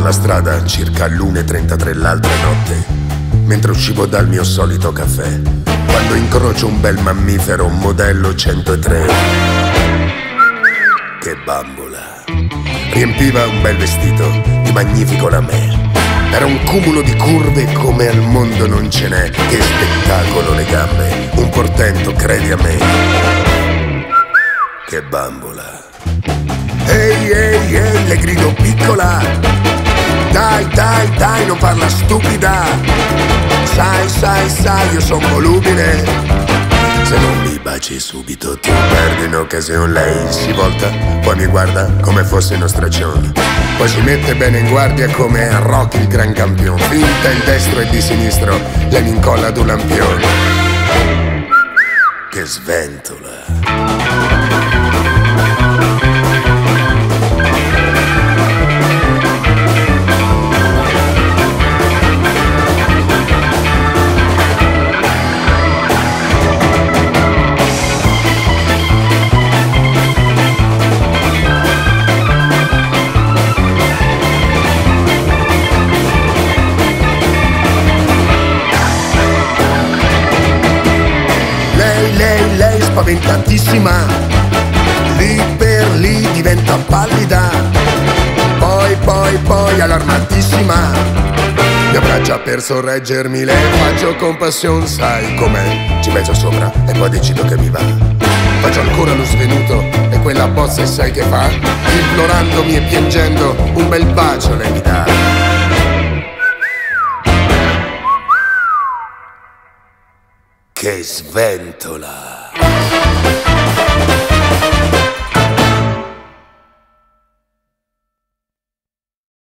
per la strada circa l'1:33 l'altra notte, mentre uscivo dal mio solito caffè, quando incrocio un bel mammifero modello 103. Che bambola! Riempiva un bel vestito di magnifico lamè. Era un cumulo di curve come al mondo non ce n'è. Che spettacolo le gambe, un portento, credi a me. Che bambola! Ehi, ehi, ehi, le grido piccola. Dai, dai, dai, non farla stupida. Sai, sai, sai, io son volubile. Se non mi baci subito tu perdi un'occasione. Lei si volta, poi mi guarda come fosse uno straccione. Poi si mette bene in guardia come a Rocky il gran campione. Finta il destro e di sinistro, lei mi incolla ad un lampione. Che sventola! Lei spaventatissima, lì per lì diventa pallida, poi allarmatissima. Mi abbraccia per sorreggermi, le faccio compassione, sai com'è, ci penso sopra e poi decido che mi va. Faccio ancora lo svenuto e quella bozza sai che fa? Implorandomi e piangendo un bel bacio lei mi dà. Che sventola!